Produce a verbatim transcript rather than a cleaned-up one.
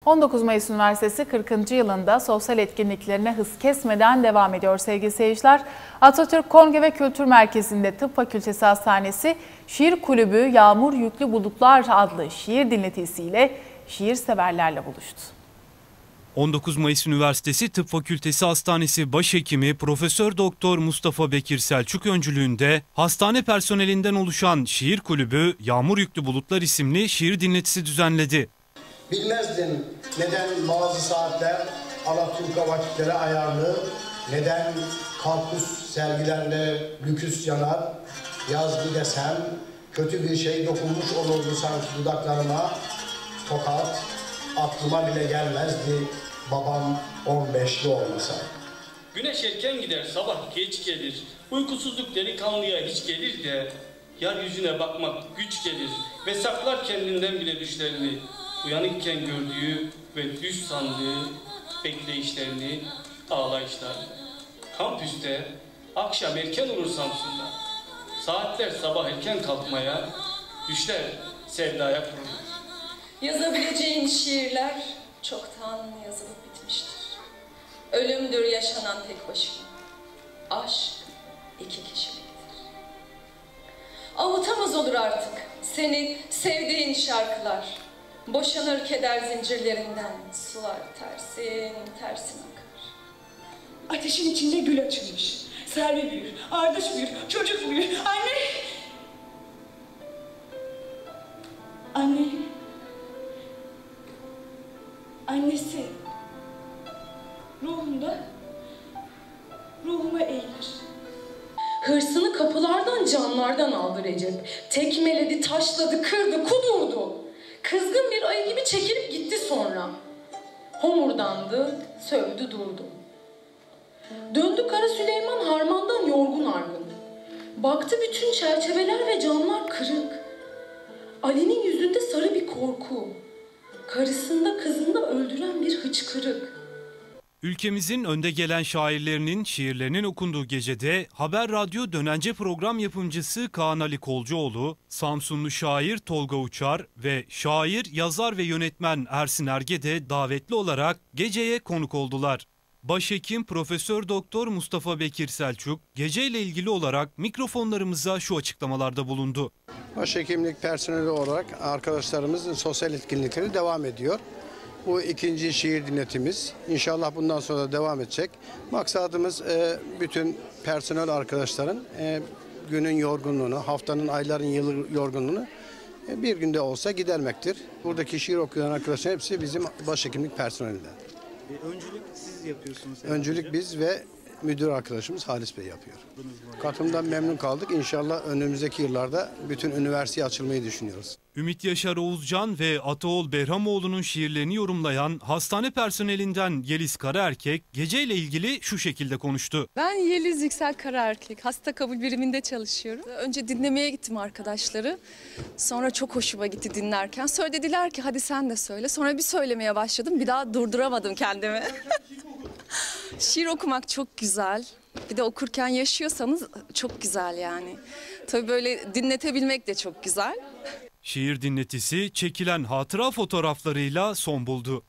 on dokuz Mayıs Üniversitesi kırkıncı yılında sosyal etkinliklerine hız kesmeden devam ediyor sevgili seyirciler. Atatürk Kongre ve Kültür Merkezi'nde Tıp Fakültesi Hastanesi Şiir Kulübü Yağmur Yüklü Bulutlar adlı şiir dinletisiyle şiir severlerle buluştu. on dokuz Mayıs Üniversitesi Tıp Fakültesi Hastanesi Başhekimi Profesör Doktor Mustafa Bekir Selçuk öncülüğünde hastane personelinden oluşan şiir kulübü Yağmur Yüklü Bulutlar isimli şiir dinletisi düzenledi. Bilmezdim neden bazı saatler Alaturka vakitlere ayarlı, neden kampüs sergilerle lüküs yanar, yazgı desem kötü bir şey dokunmuş olurdu sanki dudaklarıma, tokat aklıma bile gelmezdi babam on beşli olmasa. Güneş erken gider, sabah geç gelir, uykusuzluk delikanlıya hiç gelir de, yeryüzüne bakmak güç gelir ve saklar kendinden bile düşlerini, uyanıkken gördüğü ve düş sandığı bekleyişlerini, ağlayışlarını. Kampüste akşam erken olur Samsun'da, saatler sabah erken kalkmaya, düşler sevdaya kurulur. Yazabileceğin şiirler çoktan yazılıp bitmiştir. Ölümdür yaşanan tek başına. Aşk iki kişiliktir. Avutamaz olur artık seni sevdiğin şarkılar. Boşanır keder zincirlerinden, sular tersin tersin akar. Ateşin içinde gül açılmış. Selvi büyür, Ardıç büyür, çocuk büyür. Anne! Anne! Annesi ruhumda, ruhuma eğilir. Hırsını kapılardan, camlardan aldı Recep. Tekmeledi, taşladı, kırdı, kudurdu. Kızgın bir ayı gibi çekilip gitti sonra. Homurdandı, sövdü durdu. Döndü Kara Süleyman harmandan yorgun argın. Baktı bütün çerçeveler ve camlar kırık. Ali'nin yüzünde sarı bir korku. Karısında kızında öldüren bir hıçkırık. Ülkemizin önde gelen şairlerinin şiirlerinin okunduğu gecede Haber Radyo Dönence program yapımcısı Kaan Ali Kolcuoğlu, Samsunlu şair Tolga Uçar ve şair, yazar ve yönetmen Ersin Erge de davetli olarak geceye konuk oldular. Başhekim Profesör Doktor Mustafa Bekir Selçuk geceyle ilgili olarak mikrofonlarımıza şu açıklamalarda bulundu. Başhekimlik personeli olarak arkadaşlarımızın sosyal etkinlikleri devam ediyor. Bu ikinci şiir dinletimiz. İnşallah bundan sonra da devam edecek. Maksadımız bütün personel arkadaşların günün yorgunluğunu, haftanın, ayların, yılın yorgunluğunu bir günde olsa gidermektir. Buradaki şiir okuyan arkadaşlar hepsi bizim başhekimlik personelinden. Öncülük siz yapıyorsunuz. Öncülük biz ve müdür arkadaşımız Halis Bey yapıyor. Katılımdan memnun kaldık. İnşallah önümüzdeki yıllarda bütün üniversiteye açılmayı düşünüyoruz. Ümit Yaşar Oğuzcan ve Ataol Behramoğlu'nun şiirlerini yorumlayan hastane personelinden Yeliz Karaerkek geceyle ilgili şu şekilde konuştu. Ben Yeliz Yüksel Karaerkek, hasta kabul biriminde çalışıyorum. Önce dinlemeye gittim arkadaşları. Sonra çok hoşuma gitti dinlerken. Söylediler ki hadi sen de söyle. Sonra bir söylemeye başladım. Bir daha durduramadım kendimi. Şiir okumak çok güzel. Bir de okurken yaşıyorsanız çok güzel yani. Tabii böyle dinletebilmek de çok güzel. Şiir dinletisi çekilen hatıra fotoğraflarıyla son buldu.